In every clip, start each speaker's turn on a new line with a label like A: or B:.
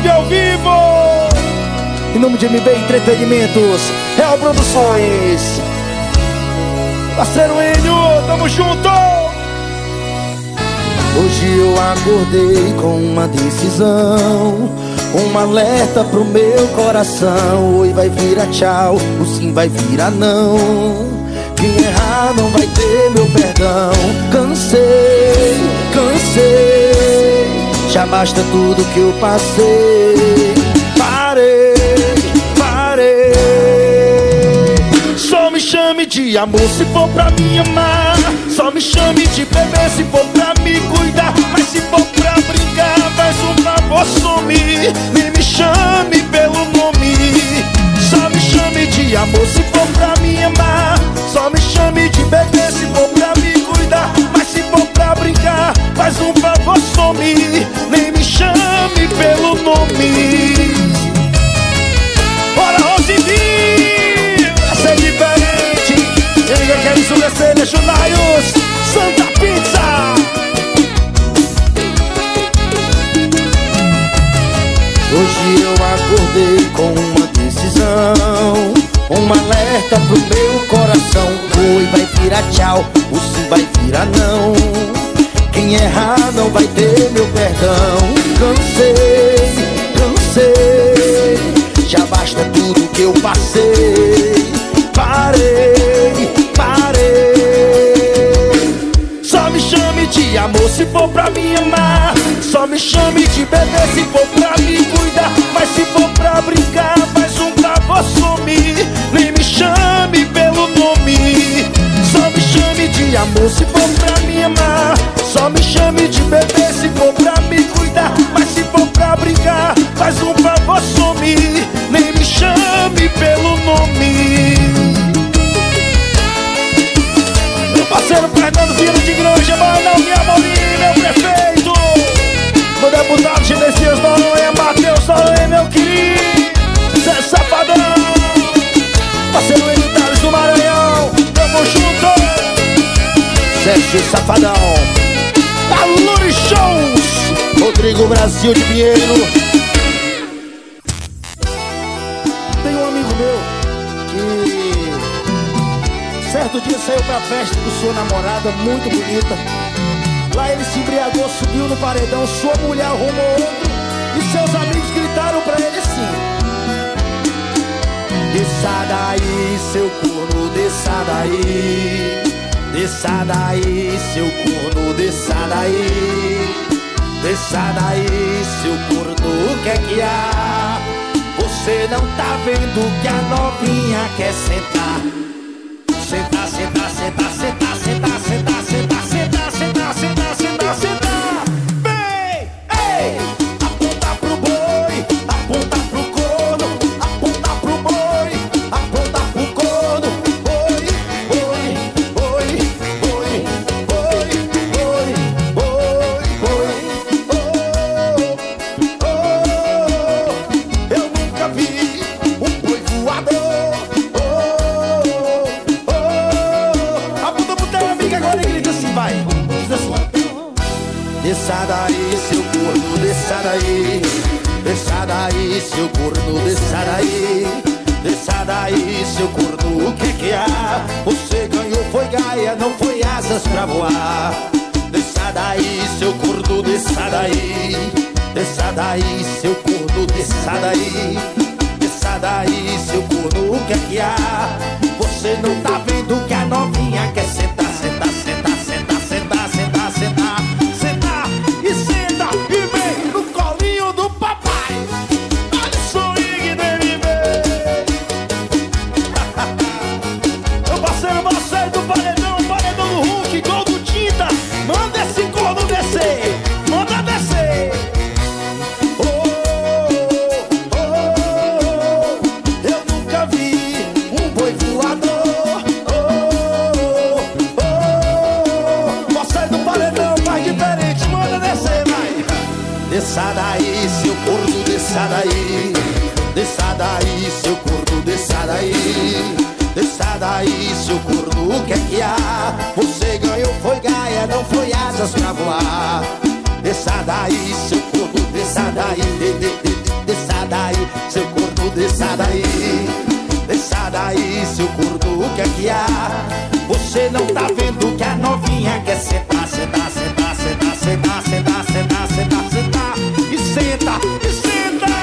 A: Recife ao vivo. Em nome de MB Entretenimentos, Real Produções. Parceiro Enio, tamo junto. Hoje eu acordei com uma decisão, um alerta pro meu coração. Oi vai virar tchau, o sim vai virar não. Quem errar não vai ter meu perdão. Cansei, cansei, já basta tudo que eu passei. Parei, parei. Só me chame de amor se for pra me amar. Só me chame de bebê se for pra me cuidar. Mas se for pra brincar, faz um favor, sumir. Nem me chame pelo nome. Só me chame de amor se for pra me amar. Só me chame de bebê se for pra me cuidar. Mas se for pra brincar, faz um favor, some. Nem me chame pelo nome. Bora, Rosinho! Essa é diferente. E ninguém quer ensurecer, deixa o Naios Santa Pizza. Hoje eu acordei com uma decisão, um alerta pro meu coração. Oi vai virar tchau, o sim vai virar não. Quem errar não vai ter meu perdão. Cansei, cansei, já basta tudo que eu passei. Parei, parei. Só me chame de amor se for pra me amar. Só me chame de bebê se for pra me cuidar. Mas se for pra brincar, faz um favor, sumir. Nem me chame pelo nome. Só me chame de amor se for pra me amar. Só me chame de bebê se for pra me cuidar. Mas se for pra brincar, faz um favor, sumir. Nem me chame pelo nome. Meu parceiro Fernando Viro de Granja, Maranhão, minha Molinha, meu prefeito. Meu deputado Genesias Noronha, Matheus Noronha, meu querido Zé Safadão. Parceiro Editares do Maranhão, tamo junto. Sérgio Safadão, Aluri Shows, Rodrigo Brasil de Pinheiro. Tem um amigo meu que certo dia saiu pra festa com sua namorada, muito bonita. Lá ele se embriagou, subiu no paredão, sua mulher arrumou outro e seus amigos gritaram pra ele assim: desça daí, seu corno, desça daí. Desça daí, seu corno, desça daí. Desça daí, seu corno, o que é que há? Você não tá vendo que a novinha quer sentar? Sentar, sentar, sentar, sentar, sentar, sentar, sentar, sentar, sentar, sentar, sentar, sentar. Vem, ei, aponta pro boi, aponta pro corno, aponta pro boi, aponta pro corno. Boi, boi, boi, boi, boi, boi, boi, boi, oh, oh. Eu nunca vi um boi voador. Desça daí, seu corno, desça daí. Desça daí, seu corno, desça daí. Desça daí, seu corno, o que que há? Você ganhou, foi gaia, não foi asas pra voar. Desça daí, seu corno, desça daí. Desça daí, seu corno, desça daí. Desça daí, seu corno, o que que há? Você não tá vendo que a novinha quer sentar, sentar, sentar, sentar, sentar, sentar, sentar. Desça daí, seu corno, desça daí. Desça daí, seu corno, desça daí. Desça daí, seu corno, o que é que há? Você ganhou, foi gaia, não foi asas pra voar. Desça daí, seu corno, desça daí. desça daí, seu corno, o que é que há? Você não tá vendo que a novinha quer sentar, sentar, sentar, sentar, sentar, sentar, sentar, sentar, sentar, e senta, e senta.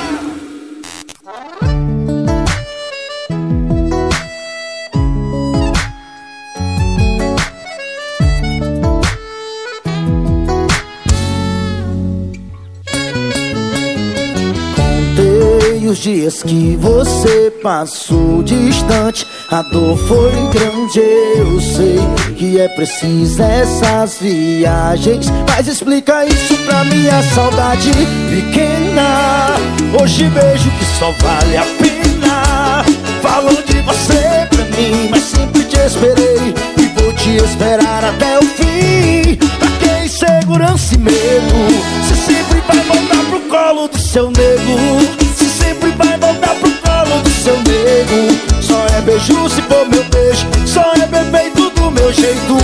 B: Os dias que você passou distante, a dor foi grande, eu sei que é preciso essas viagens, mas explica isso pra minha saudade pequena. Hoje vejo que só vale a pena. Falou de você pra mim, mas sempre te esperei e vou te esperar até o fim. Pra que insegurança e medo? Você sempre vai voltar pro colo do seu nego. Sempre vai voltar pro colo do seu nego. Só é beijo se for meu beijo, só é perfeito do meu jeito.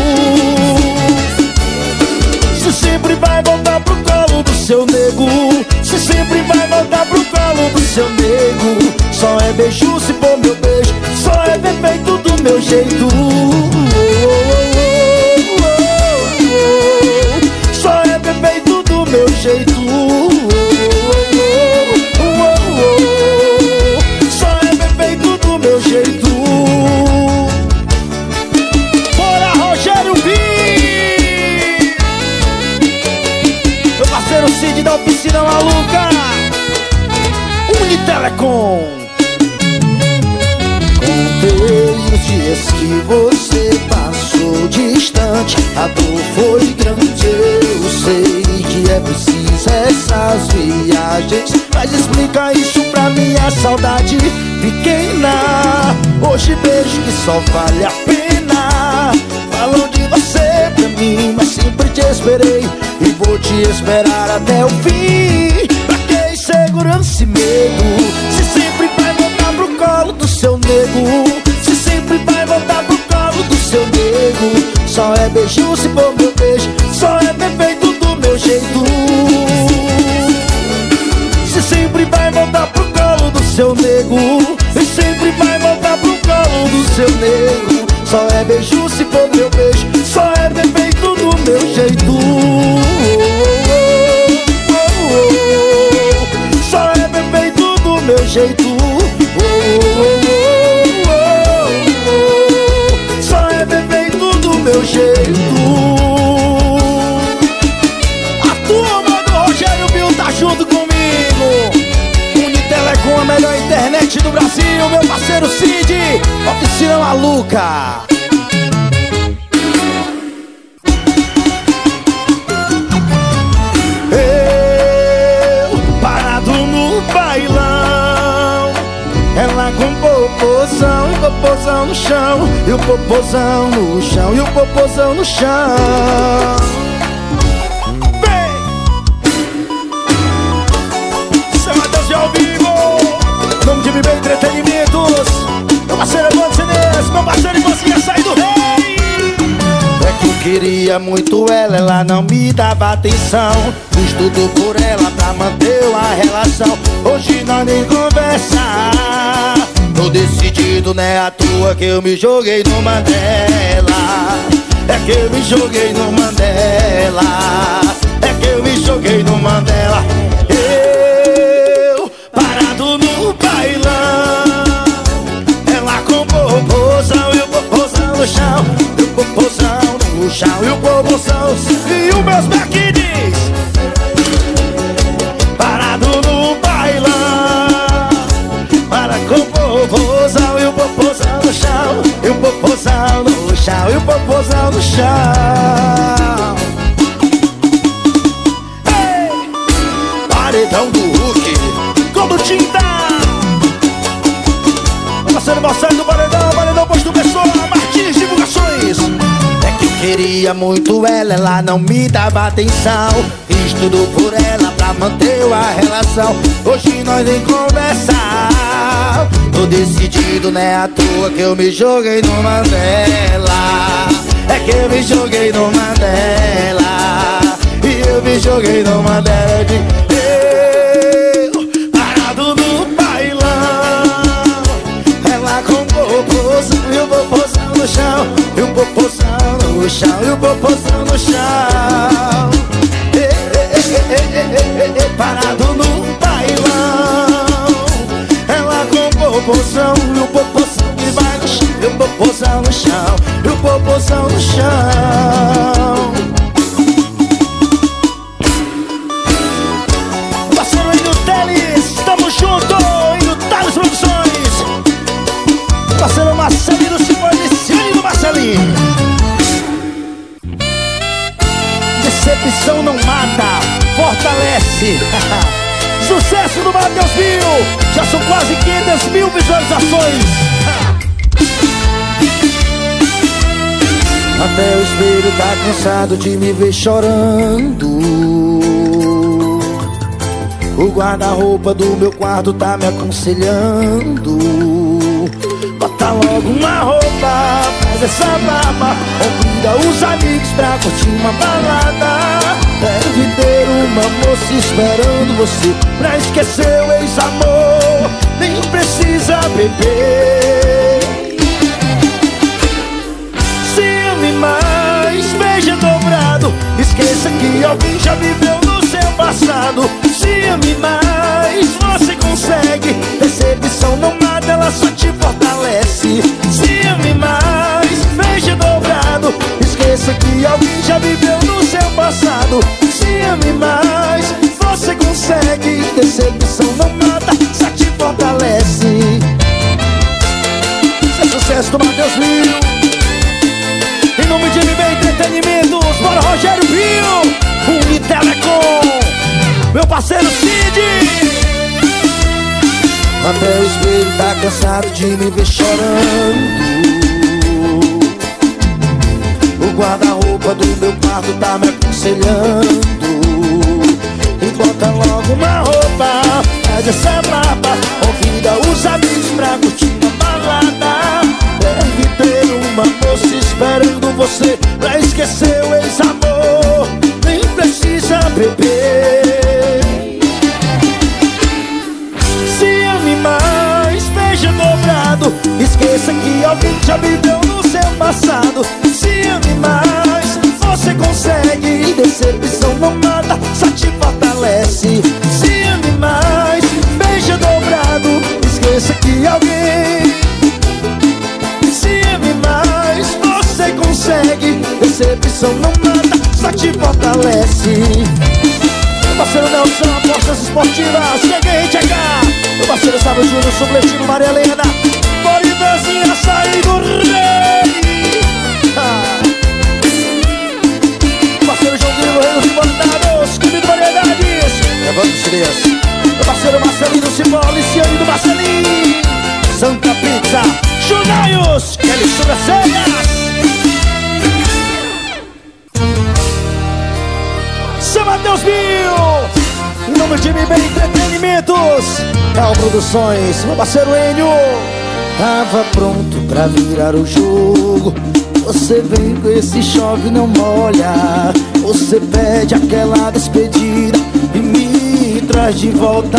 B: Você sempre vai voltar pro colo do seu nego. Você sempre vai voltar pro colo do seu nego. Só é beijo se for meu beijo, só é perfeito do meu jeito. Só é perfeito do meu jeito. Da oficina maluca, Unitelecom. Contei os dias que você passou distante, a dor foi grande, eu sei que é preciso essas viagens, mas explica isso pra minha saudade pequena. Hoje vejo que só vale a pena. Falam de você pra mim, mas sempre te esperei e vou te esperar até o fim. Pra que insegurança e medo? Você sempre vai voltar pro colo do seu nego. Você sempre vai voltar pro colo do seu nego. Só é beijo se for meu beijo, só é perfeito do meu jeito. Você sempre vai voltar pro colo do seu nego. Você sempre vai voltar pro colo do seu nego. Só é beijo se for meu beijo, só é perfeito do meu jeito. Só é perfeito do meu jeito. Só é perfeito do meu jeito. A turma do Rogério Bill tá junto comigo. Unitelecom, a melhor internet do Brasil. Meu parceiro Cid, oficina maluca. Ela com popozão, e popozão no chão, e o popozão no chão, e o popozão no chão. Vem! São Mateus de ao vivo, nome de Viver Entretenimentos. Meu parceiro Evandro Cenes, meu parceiro Ivanzinha, sai do rei. É que eu queria muito ela não me dava atenção. Fiz tudo por ela pra manter a relação. Hoje nós nem conversa. Tô decidido, né? À toa que eu me joguei no Mandela. É que eu me joguei no Mandela. É que eu me joguei no Mandela. Eu parado no bailão. Ela com popozão e o popozão no chão. E o popozão no chão e o popozão. E os meus backings parado no bailão. Para com o popozão e o popozão no chão. E o popozão no chão e o popozão no chão. Ei! Paredão do Hulk com do Tinta. Parceiro Marcelo do Paredão, Paredão Posto Pessoa, Martins Divulgações. É que eu queria muito ela não me dava atenção. Fiz tudo por ela pra manter a relação. Hoje nós nem conversa. Tô decidido, né? À toa que eu me joguei no Mandela. É que eu me joguei no Mandela. E eu me joguei no Mandela. Eu parado no bailão.
A: chão e o popozão no chão. Parado no bailão, ela com o popozão e o popozão que vai no chão, e o popozão no chão, e o popozão no chão. Parceiro aí no Teles, tamo junto, e no Thales Produções. Parceiro Marcelinho, Simone do Marcelinho. Decepção não mata, fortalece. Sucesso do Matheus Mil. Já são quase 500 mil visualizações. Até o espelho tá cansado de me ver chorando. O guarda-roupa do meu quarto tá me aconselhando. Bota logo uma roupa, faz essa barba, convida os amigos pra curtir uma balada. Deve ter uma moça esperando você pra esquecer o ex-amor. Nem precisa beber. Se ame mais, beija dobrado. Esqueça que alguém já viveu no seu passado. Se ame mais, você consegue. Decepção não mata, ela só te fortalece. Se ame mais, beija dobrado. Esqueça que alguém já viveu no seu passado. Se ame mais, você consegue. Decepção não mata, só te fortalece. Esse é sucesso do Matheus Mil. Em nome de MB Entretenimentos, bora Rogério Rio, Unitelecom, meu parceiro Cid. Até o espelho tá cansado de me ver chorando. O guarda-roupa do meu quarto tá me aconselhando. E bota logo uma roupa, faz essa barba, convida os amigos pra curtir uma balada. Deve ter uma moça esperando você pra esquecer o ex-amor. Nem precisa beber. Se ame mais, beija dobrado. Esqueça que alguém já viveu no seu passado. Se ame mais, você consegue. Decepção não mata, só te fortalece. Se ame mais, beija dobrado. Esqueça que alguém. Se ame mais, você consegue. Decepção não mata, só te fortalece. Meu parceiro Nelson, apostas esportivas, cheguei, chegar. Meu parceiro Sábio Júnior, supletivo Maria Helena, Floridazinha, saí do rei. Meu parceiro João Grilo, Rei dos Importados, Clube de Variedades, levando os crias. Meu parceiro Marcelinho, Cipó, Liciane do Marcelinho, Santa Pizza, Junaios, Kelly Sobrancelhas. Seu Matheus Mil, em nome de MB Entretenimentos, Cal Produções, meu parceiro Enio. Tava pronto pra virar o jogo. Você vem com esse chove não molha. Você pede aquela despedida e me traz de volta.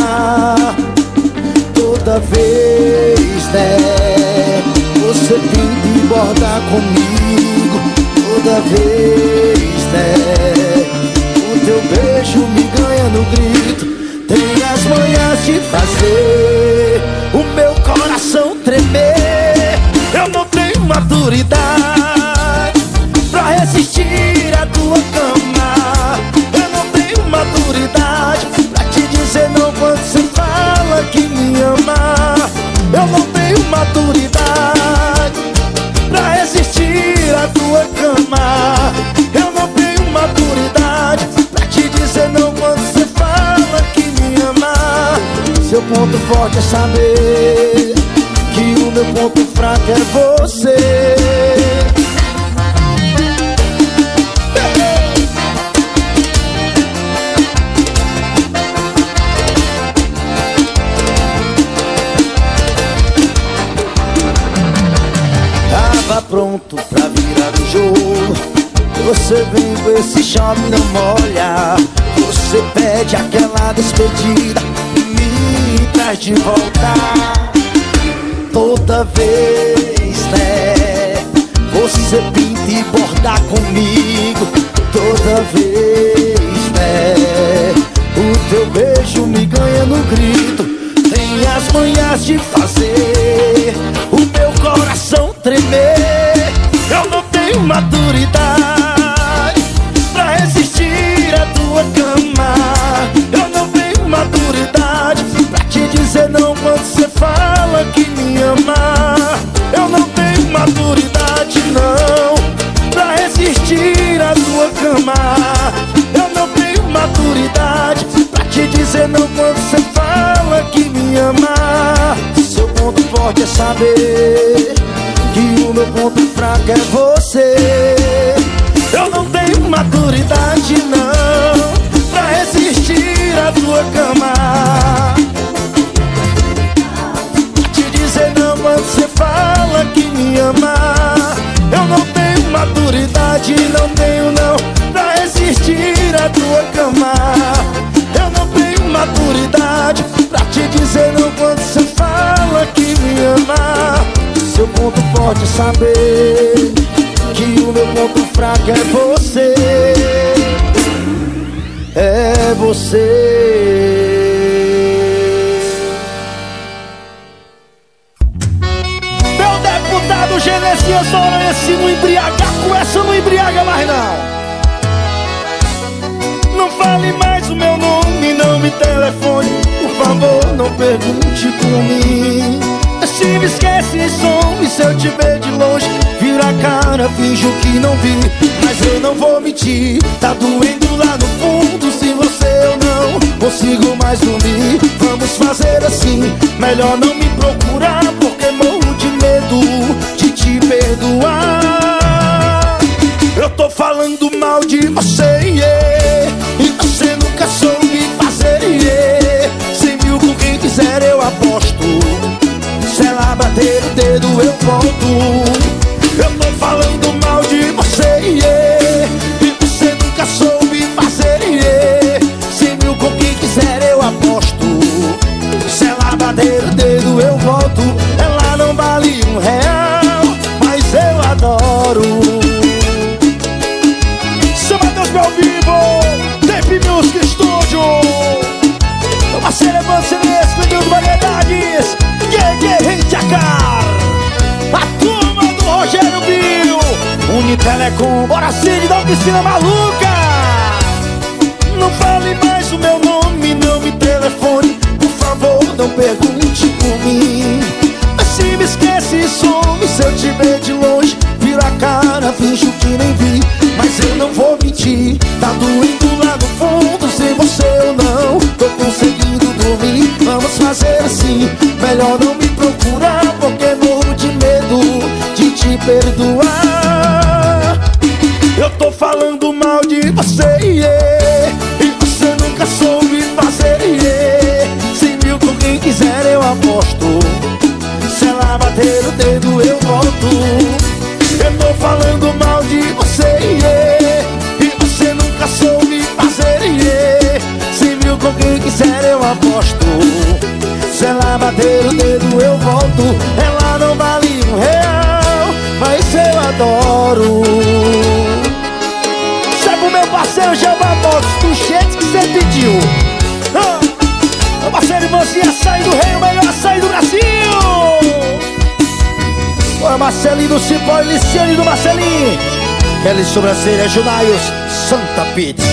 A: Toda vez, né? Você tenta embordar comigo. Toda vez, né? O teu beijo me ganha no grito. Tem as manhas de fazer o meu coração tremer. Eu não tenho maturidade pra resistir à tua cama. Eu não tenho maturidade pra te dizer não quando você fala que me ama. Eu não tenho maturidade pra resistir à tua cama. Eu não tenho maturidade pra te dizer não quando você fala que me ama. Seu ponto forte é saber que o meu ponto fraco é você. Tava pronto pra virar o jogo. Você vem com esse chove não molha. Você pede aquela despedida e me traz de volta. Toda vez, né? Você pinta te bordar comigo toda vez, né? O teu beijo me ganha no grito, tem as manhas de fazer o meu coração tremer. Eu não tenho maturidade pra resistir à tua cama. Eu não tenho maturidade pra te dizer não quando você fala que me ama. Eu não tenho maturidade não pra resistir à tua cama. Eu não tenho maturidade pra te dizer não quando você fala que me ama. Seu ponto forte é saber que o meu ponto fraco é você. Eu não tenho maturidade não pra resistir à tua cama. Pra te dizer não quando você fala que me ama. Eu não tenho maturidade, não tenho não pra resistir à tua cama. Eu não tenho maturidade pra te dizer não quando você fala que me ama. Seu ponto forte é saber que o meu ponto fraco é você. É você. Meu deputado Genesias Noronha, se não embriagar com essa, não embriaga mais não. Não fale mais o meu nome, não me telefone, por favor, não pergunte por mim. Se me esquece e some, se eu te ver de longe, vira a cara, finjo que não vi. Mas eu não vou mentir, tá doendo lá no fundo. Se você eu não consigo mais dormir. Vamos fazer assim, melhor não me procurar, porque morro de medo de te perdoar. Eu tô falando mal de você, yeah, e você nunca soube fazer, yeah. 100 mil com quem quiser eu aposto, se ela bater o dedo eu volto. Eu tô falando mal de você, yeah, e você nunca soube fazer, yeah. 100 mil com quem quiser eu aposto, se ela bater o dedo eu volto. Ela não vale R$1, mas eu adoro. São Mateus ao vivo, Tape Music Studio. Uma celebração nesse de variedades. A turma do Rogério Bill, Unitelecom, bora Cid da Oficina Maluca. Não fale mais o meu nome, não me telefone, por favor, não pergunte por mim. Se me esquece e some, se eu te ver de longe, vira a cara, finjo que nem vi. Mas eu não vou mentir, tá doendo lá no fundo. Se você eu não tô conseguindo dormir. Vamos fazer assim, melhor não me procurar, porque morro de medo de te perdoar. Eu tô falando mal de você, yeah, e você nunca soube fazer, yeah. 100 mil com quem quiser eu aposto, se ela bater o dedo eu volto. Eu tô falando mal de você, yeah, e você nunca soube fazer, yeah. 100 mil com quem quiser eu aposto, se ela bater o dedo eu volto. Ela não vale R$1, mas eu adoro. Sabe o meu parceiro Jabá Box, do jeito que você pediu. Meu parceiro Ivanzinho, açaí do rei, o melhor açaí do Brasil. Bora Marcelinho do Cipó e Liciane do Marcelinho. Kelly Sobrancelha, Junaios, Santa Pizza.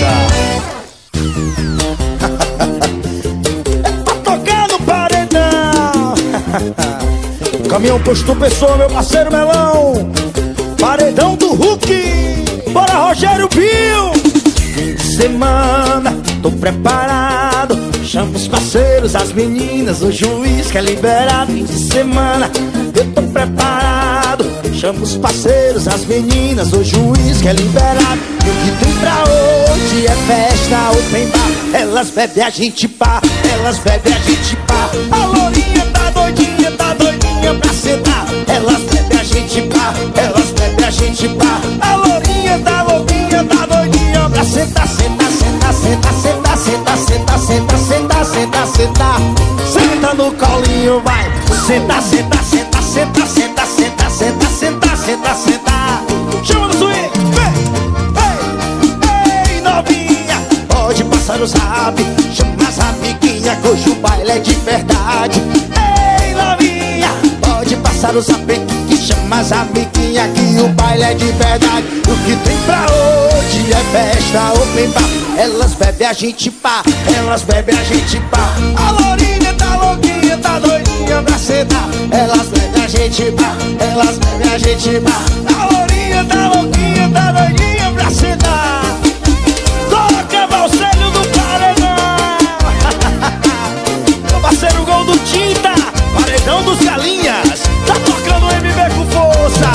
A: Caminhão posto pessoa, meu parceiro Melão. Paredão do Hulk. Bora Rogério Bill. Fim de semana, tô preparado. Chama os parceiros, as meninas, o juiz quer liberar. Fim de semana, eu tô preparado. Chama os parceiros, as meninas, o juiz quer liberar. E o que tem pra hoje é festa, open bar. Elas bebem, a gente pá, elas bebem, a gente pá. A lourinha tá doidinha pra sentar. Elas bebem, a gente pá, elas bebem, a gente pá. A lourinha tá louquinha, tá doidinha pra sentar. Senta, senta, senta, senta, senta, senta, senta, senta, senta, senta. Senta no colinho, vai. Senta, senta, senta, senta, senta, senta, senta, senta, senta, senta. Chama no passar o zap, chama as amiguinhas que hoje o baile é de verdade. Ei, novinha, pode passar o zap que chama as amiguinhas que o baile é de verdade. O que tem pra hoje é festa open bar. Elas bebem, a gente pá, elas bebem, a gente pá. A lourinha tá louquinha, tá doidinha pra sentar. Elas bebem, a gente pá, elas bebem, a gente pá. A lourinha tá louquinha, tá doidinha pra sentar. Toca, Valcélio do Paredão. Meu parceiro Gol do Tinta, Paredão dos Galinhas. Tá tocando o MB com força.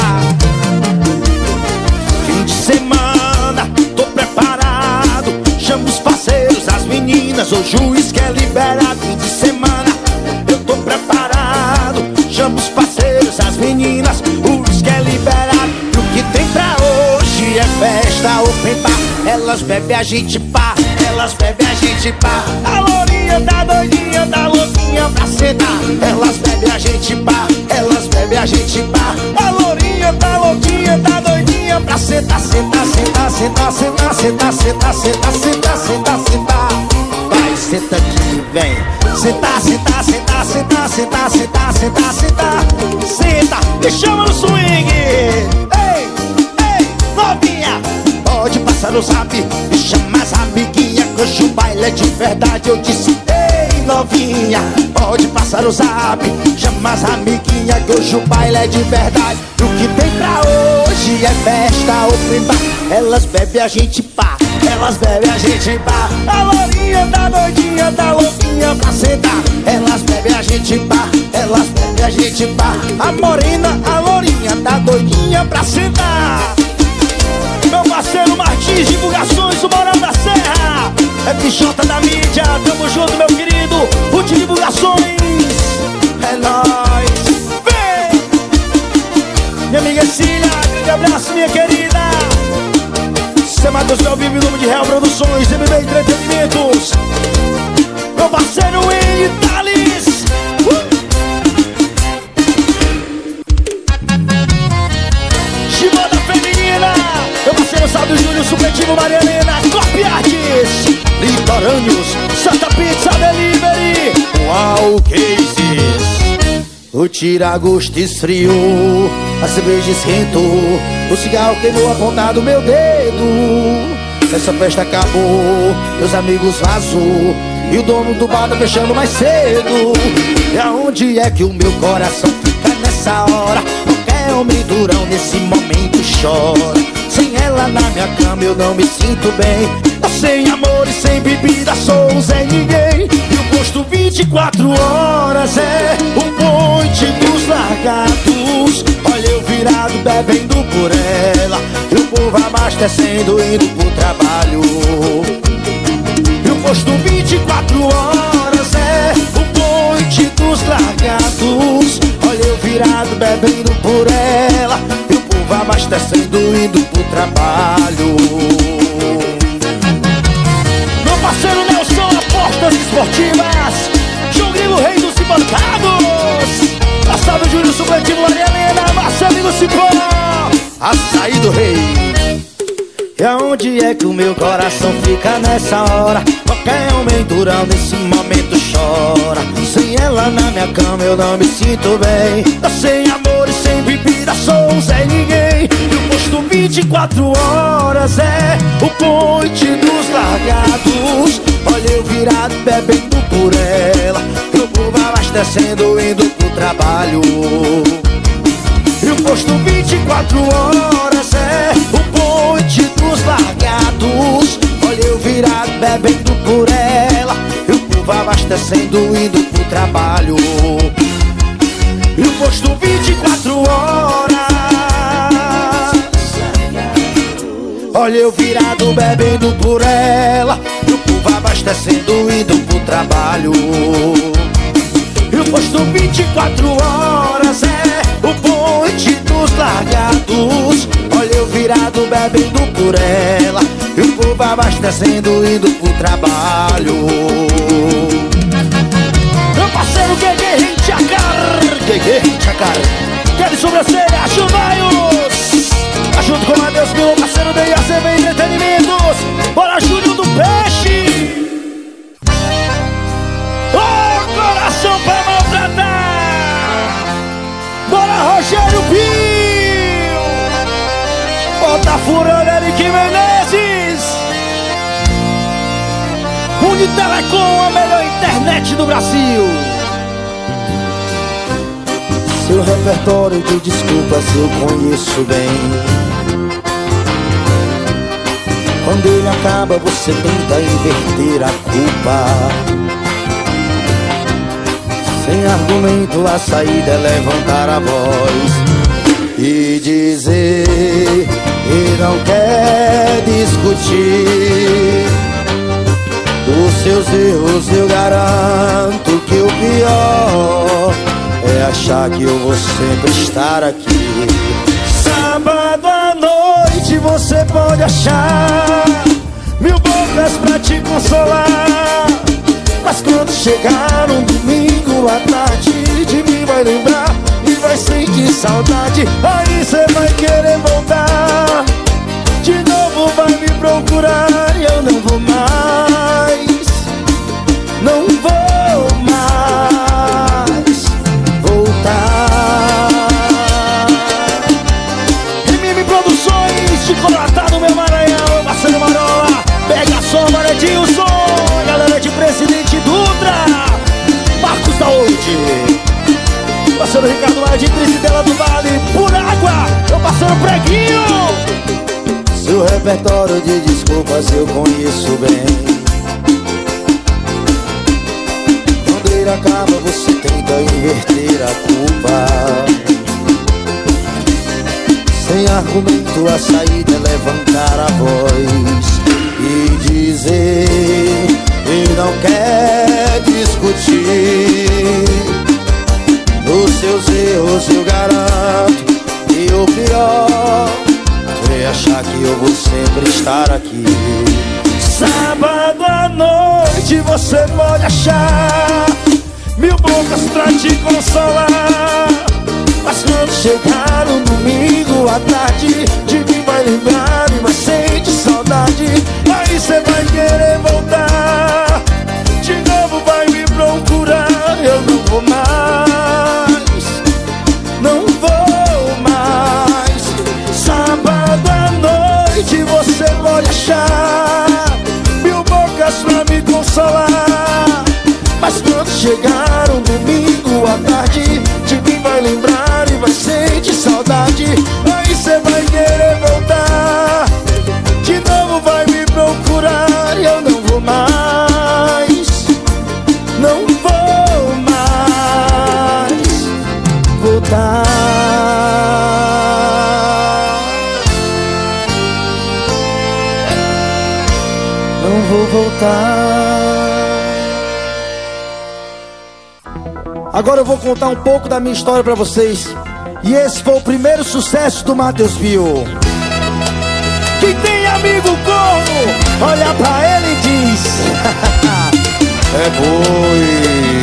A: Fim de semana, tô preparado. Chama os parceiros, as meninas, o juiz quer liberar. Fim de semana, eu tô preparado. Chama os parceiros, as meninas, o juiz quer liberar. E o que tem pra hoje é festa open bar. Elas bebem, a gente pá, elas bebem, a gente pá. A lourinha tá doidinha, tá louquinha pra sentar. Elas bebem, a gente pá, elas bebem, a gente pá. A lourinha tá louquinha, tá doidinha pra sentar, sentar, sentar, sentar, sentar, sentar, sentar, sentar, sentar, sentar, sentar. Vai, senta aqui, vem. Sentar, sentar, sentar, sentar, sentar, sentar, sentar, sentar. Senta, me chama no swing. Ei, ei, novinha, pode passar o zap e chama as amiguinhas que hoje o baile é de verdade. Eu disse, ei, novinha, pode passar o zap, chama as amiguinhas que hoje o baile é de verdade. E o que tem pra hoje é festa open bar. Elas bebem, a gente pá, elas bebem, a gente pá. A lourinha tá doidinha, tá louquinha pra sentar. Elas bebem, a gente pá, elas bebem, a gente pá. A morena, a lourinha tá doidinha pra sentar. Meu parceiro Martins Divulgações, o Moral da Serra. É Pichota da mídia, tamo junto, meu querido. Ruth Divulgações, é nóis. Vem! Minha amiga Cília, grande abraço, minha querida. Semados ao vivo, nome de Real Produções, MB Entretenimentos. Meu parceiro Henry Thales. Chimada Feminina. Meu parceiro Sábio Júnior, Supletivo Maria Helena, Copy Arts, Litorâneos, Santa Pizza Delivery, Uau Cases. O tira-gosto esfriou, a cerveja esquentou, o cigarro queimou a ponta do meu dedo. Essa festa acabou, meus amigos vazou, e o dono do bar tá fechando mais cedo. E aonde é que o meu coração fica nessa hora? Qualquer homem durão nesse momento chora. Sem ela na minha cama eu não me sinto bem. Eu sem amor e sem bebida sou um Zé Ninguém. E o posto 24 horas é o ponte dos largados. Olha eu virado bebendo por ela, e o povo abastecendo indo pro trabalho. E o posto 24 horas é o ponte dos largados. Olha eu virado bebendo por ela, e o povo abastecendo indo pro trabalho. Meu parceiro Nelson, Apostas Esportivas, João Grilo, Rei dos Cibancados, Passado Júnior, Supletivo Maria Helena, Marcelinho Cipó, Açaí do Rei. E aonde é que o meu coração fica nessa hora? Qualquer homem durão nesse momento chora. Sem ela na minha cama eu não me sinto bem. Eu sem amor e sem bebida sou um Zé Ninguém. E o posto 24 horas é o ponte dos largados. Olha eu virado bebendo por ela, e o povo abastecendo indo pro trabalho. E o posto 24 horas é o ponte dos largados. Olha eu virado bebendo por ela, e o povo abastecendo indo pro trabalho. E o posto 24 horas. Olha eu virado bebendo por ela, e o povo abastecendo indo pro trabalho. E o posto 24 horas é o ponte dos largados. Olha eu virado bebendo por ela, e o povo abastecendo indo pro trabalho. Meu parceiro Gueguê Rinchacar, Gueguê Rinchacar, Kelly Sobrancelha, Chuvaios, tá junto com o Matheus, meu parceiro DIACB Entretenimentos. Bora Júnior do Peixe.
B: furando, Eric Menezes. Unitelecom, a melhor internet do Brasil.
A: Seu repertório de desculpas eu conheço bem. Quando ele acaba você tenta inverter a culpa. Sem argumento a saída é levantar a voz e dizer que não quer discutir. Dos seus erros eu garanto que o pior é achar que eu vou sempre estar aqui.
B: Sábado à noite você pode achar 1000 bocas pra te consolar, mas quando chegar um domingo à tarde, de mim vai lembrar e vai sentir saudade. Aí cê vai querer voltar, de novo vai me procurar e eu não vou mais, não vou mais voltar. MM Produções de Coratado, meu Maranhão, parceiro Marola, pega só, Maredilson, galera de Presidente Dutra, Marcos da Oide, parceiro Ricardo Maia de Trizidela do Vale, por água, meu parceiro Preguinho.
A: Seu repertório de desculpas eu conheço bem. Quando ele acaba você tenta inverter a culpa. Sem argumento a saída é levantar a voz e dizer que não quer discutir. Dos seus erros eu garanto que o pior é achar que eu vou sempre estar aqui.
B: Sábado à noite você pode achar 1000 bocas pra te consolar, mas quando chegar um domingo à tarde, de mim vai lembrar e vai sentir saudade. Aí cê vai querer voltar, de novo vai me procurar. Eu não vou mais, não vou mais. Sábado à noite você pode achar 1000 bocas pra me consolar, mas quando chegar um domingo à tarde, de mim vai lembrar e vai sentir saudade. Aí cê vai querer voltar, de novo vai me procurar e eu não vou mais, não vou mais voltar. Não vou voltar.
A: Agora eu vou contar um pouco da minha história pra vocês. E esse foi o primeiro sucesso do Matheus Bill.
B: Quem tem amigo corno, olha pra ele e diz:
A: é boi.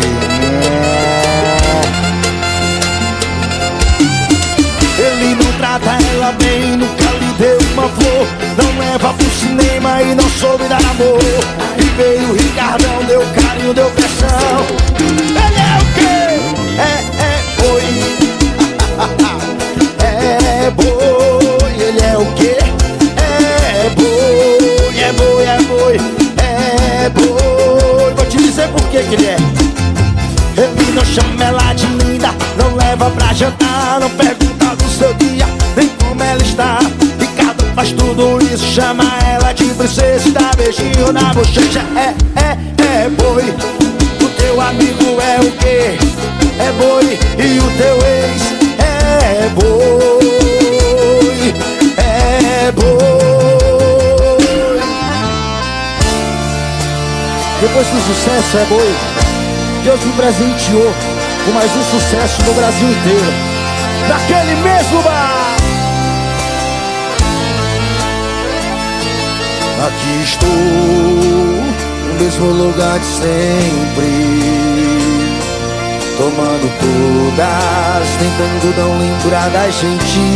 B: Ele não trata ela bem, nunca lhe deu uma flor, não leva pro cinema e não soube dar amor. E veio o Ricardão, deu carinho, deu pressão. Ele é o quê? É boi. É boi. Ele é o quê? É boi. É boi, é boi. É boi. Vou te dizer por que ele é. Ele não chama ela de linda, não leva pra jantar, não pergunta do seu dia, nem como ela está. Ricardo faz tudo isso, chama ela de princesa, dá beijinho na bochecha. É boi. O teu amigo é o quê? É boi. E o teu ex é boi. É boi.
A: Depois do sucesso é boi, Deus me presenteou com mais um sucesso no Brasil inteiro.
B: Naquele mesmo bar.
A: Aqui estou, no mesmo lugar de sempre, tomando todas, tentando não lembrar da gente,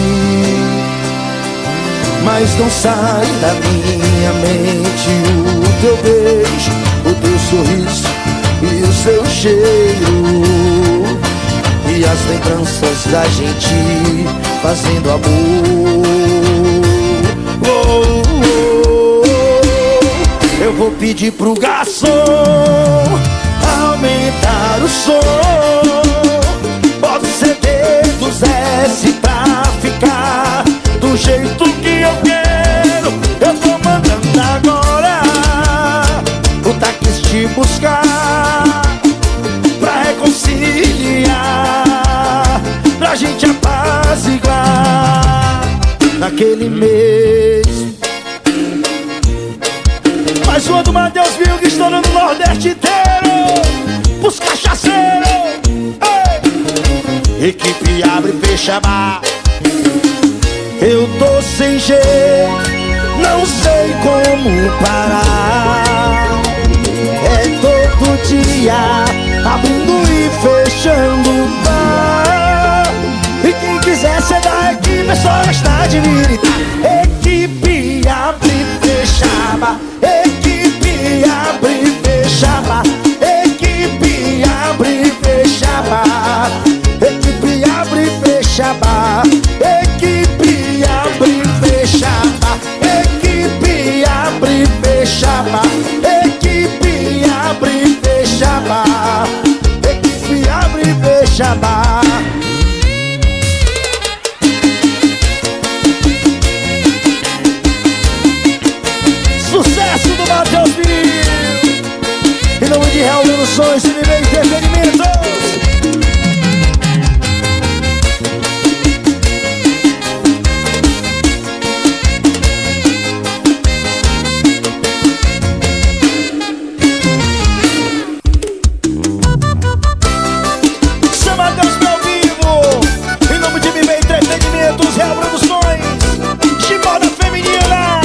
A: mas não sai da minha mente o teu beijo, o teu sorriso e o seu cheiro, e as lembranças da gente fazendo amor.
B: Eu vou pedir pro garçom aumentar o som. Bota o CD dos S pra ficar do jeito que eu quero. Eu tô mandando agora o táxi te buscar pra reconciliar, pra gente apaziguar naquele mês. Mais uma do Matheus Vilg, estourando no Nordeste inteiro, pros cachaceiros. Ei! Equipe abre e fecha bar. Eu tô sem jeito, não sei como parar. É todo dia, abrindo e fechando o bar. E quem quiser ser da equipe é só gastar de militar. Equipe abre e fecha bar. Equipe abre e fecha bar. Equipe abre e fecha bar. Equipe abre e fecha bar. Equipe abre e fecha bar. Equipe abre e fecha bar. Equipe abre e fecha bar. Equipe abre e fecha bar. Sucesso do Matheus Vilg, em nome de Real Produções, MB Entretenimento. São Mateus ao vivo, em nome de MB Entretenimentos, Real Produções, de moda feminina.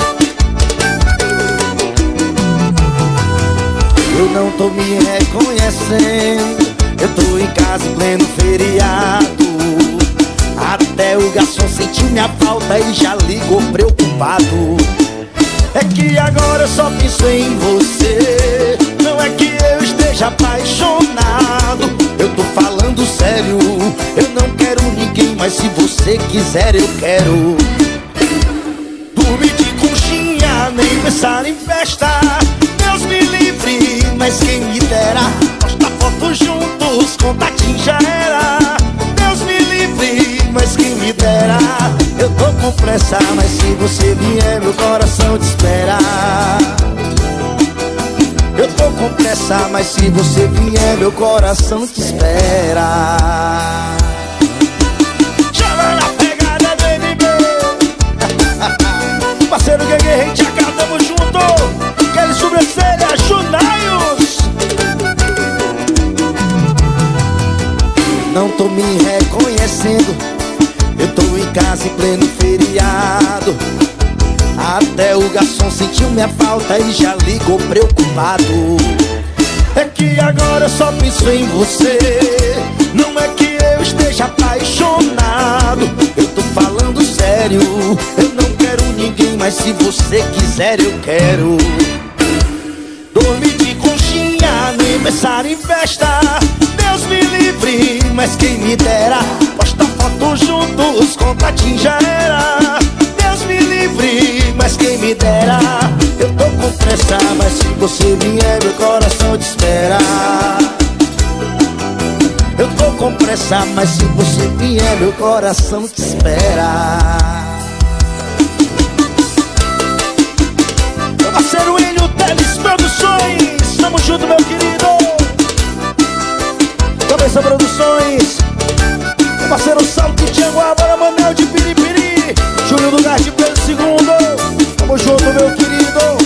B: Eu não tô me reconhecendo, eu tô em casa em pleno feriado. Até o garçom sentiu minha falta e já ligou preocupado. É que agora eu só penso em você, não é que eu esteja apaixonado. Eu tô falando sério, eu não quero ninguém, mas se você quiser eu quero. Dormir de conchinha, nem pensar em festa, Deus me livre, mas quem me dera. Postar fotos juntos, contatinho já era. Deus me livre, mas quem me dera. Eu tô com pressa, mas se você vier meu coração te espera. Eu tô com pressa, mas se você vier meu coração te espera. Chama na pegada do MB. Parceiro Guegue, gente, acabamos junto. Aquele sobrancelha, Junaios. Não tô me reconhecendo, eu tô em casa em pleno feriado. Até o garçom sentiu minha falta e já ligou preocupado. É que agora eu só penso em você, não é que eu esteja apaixonado. Eu tô falando sério, eu não quero ninguém, mas se você quiser eu quero. Dormir de conchinha, nem pensar em festa, Deus me livre, mas quem me dera. Postar fotos juntos, contatinho já era. Deus me livre, mas quem me dera. Eu tô com pressa, mas se você vier meu coração te espera. Eu tô com pressa, mas se você vier meu coração te espera. Meu parceiro Enio Teles Produções, tamo junto meu querido. Cabeça Produções, meu parceiro Salto de Tianguá, Manel de Piripiri, Júlio do Gás de Pedro II. Tamo junto meu querido.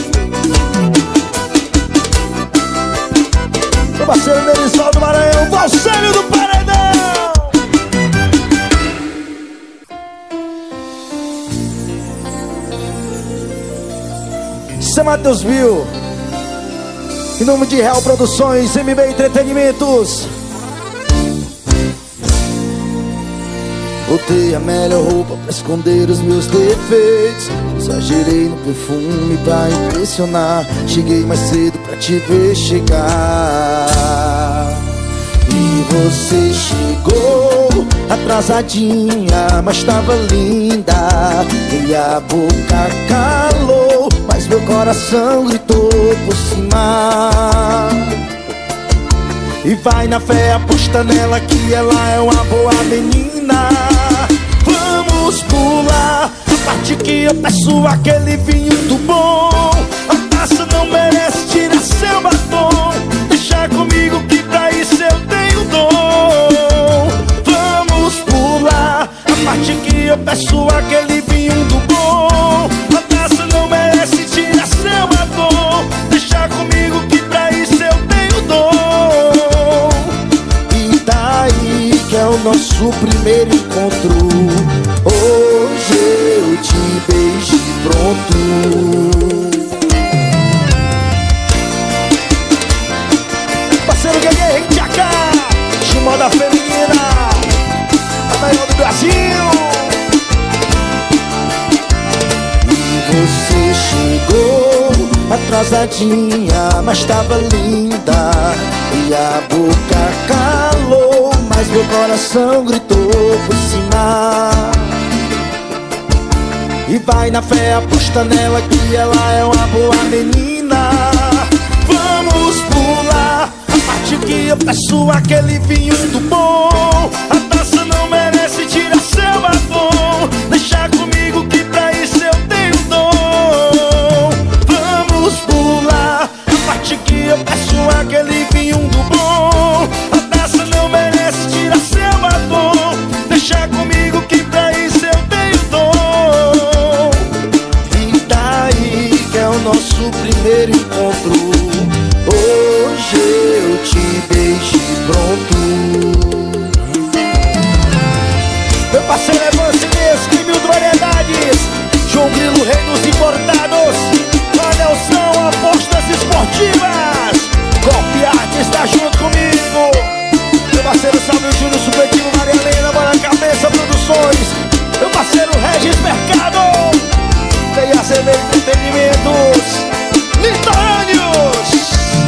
B: Meu parceiro Nerisvaldo Maranhão, Valcélio do Paredão. São Mateus Vilg, em nome de Real Produções, MB Entretenimentos. Botei a melhor roupa pra esconder os meus defeitos. Exagerei no perfume pra impressionar. Cheguei mais cedo pra te ver chegar.
A: E você chegou atrasadinha, mas tava linda. E a boca calou, mas meu coração gritou por cima. E vai na fé, aposta nela que ela é uma boa menina. Vamos pular a parte que eu peço aquele vinho do bom. A taça não merece tirar seu batom. Deixa comigo que pra isso eu tenho dom. Vamos pular a parte que eu peço aquele vinho do bom. A taça não merece tirar seu batom. Deixa comigo que pra isso eu tenho dom. E daí que é o nosso primeiro encontro. Hoje eu te beijo e pronto. Parceiro Guerreiro Tchacá, Chimoda Feminina, a melhor do Brasil. E você chegou atrasadinha, mas tava linda. E a boca calou, mas meu coração gritou por cima. E vai na fé, aposta nela que ela é uma boa menina. Vamos pular a parte que eu peço aquele vinho do bom. A taça não merece tirar seu batom. Deixa comigo que pra isso eu tenho dom. Vamos pular a parte que eu peço aquele vinho do bom. A taça não merece tirar seu batom. Deixa comigo que pra isso eu tenho dom. E daí que é o nosso primeiro encontro. Hoje eu te beijo e pronto. Meu parceiro é Vancinês, que mil variedades. João Grilo, rei dos importados. Manelson, apostas esportivas. Golpe Arte está junto comigo. Meu parceiro Salve Júnior, Supletivo, Maria Helena, Bora Cabeça Produções. Meu parceiro Regis Mercado. TACV Entretenimentos Litorâneos.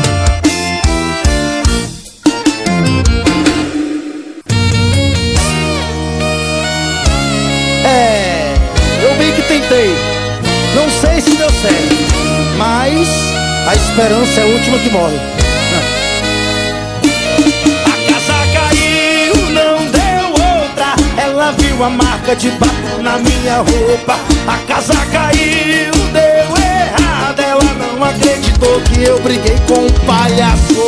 A: Eu bem que tentei, não sei se deu certo, mas a esperança é a última que morre. A casa caiu, não deu outra. Ela viu a marca de batom na minha roupa. A casa caiu, deu errado. Ela não acreditou que eu briguei com um palhaço.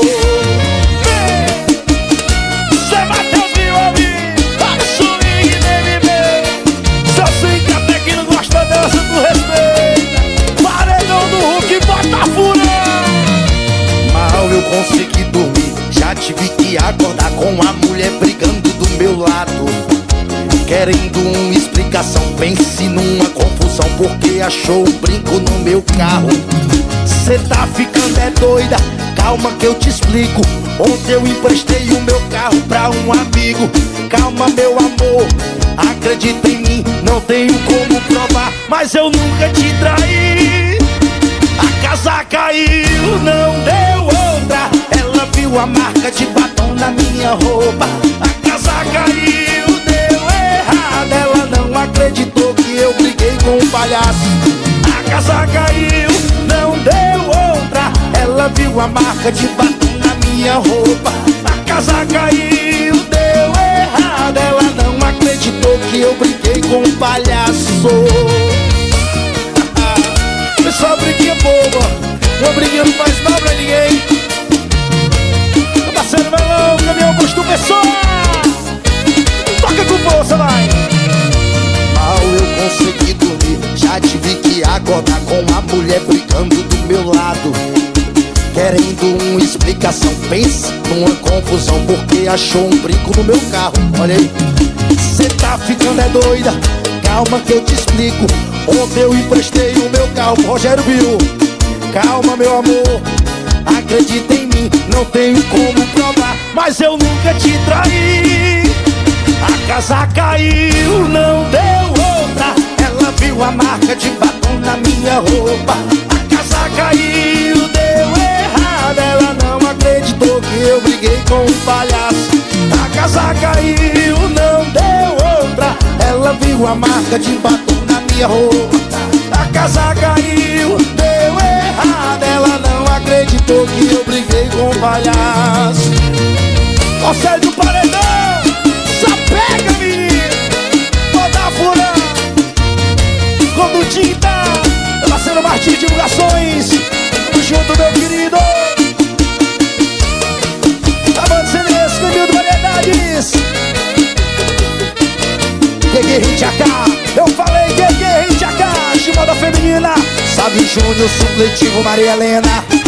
A: Zé Matheus viu ali, olha o swing dele, meu. Seu swing até que não gosta dessa, tu respeita. Paredão do Hulk, bota furão. Mal eu consegui dormir, já tive que acordar com a mulher brigando do meu lado, querendo uma explicação. Pense numa confusão porque achou um brinco no meu carro. Cê tá ficando é doida, calma que eu te explico. Ontem eu emprestei o meu carro pra um amigo. Calma meu amor, acredita em mim, não tenho como provar, mas eu nunca te traí. A casa caiu, não deu outra. Ela viu a marca de batom na minha roupa. A casa caiu, deu errado. Ela não acreditou que eu briguei com um palhaço. A casa caiu, não deu outra. Ela viu a marca de batom na minha roupa. A casa caiu, deu errado. Ela não acreditou que eu briguei com um palhaço. Só briguinha boba, uma briguinha não faz mal pra ninguém. Meu parceiro Melão, caminhão Augusto Pessoa, toca com força, vai. Mal eu consegui dormir, já tive que acordar com a mulher brigando do meu lado, querendo uma explicação. Pense numa confusão porque achou um brinco no meu carro. Olha aí, cê tá ficando é doida, calma que eu te explico. Ontem eu emprestei o meu carro pro Rogério Bill. Calma meu amor, acredita em mim, não tenho como provar, mas eu nunca te traí. A casa caiu, não deu outra. Ela viu a marca de batom na minha roupa. A casa caiu, deu errado. Ela não acreditou que eu briguei com um palhaço. comigo a marca de batom na minha roupa. A casa caiu, deu errado. Ela não acreditou que eu briguei com o palhaço.
B: Ó, Sérgio Paredão, só pega, menino. Toda furando. Condutinta, Marcelo Martins Divulgações. Tamo junto, meu querido. Amando CDs, Camilo Variedades. GG Hit AK, eu falei GG Hit AK. Chimada feminina,
A: Sabe Júnior, supletivo Maria Helena.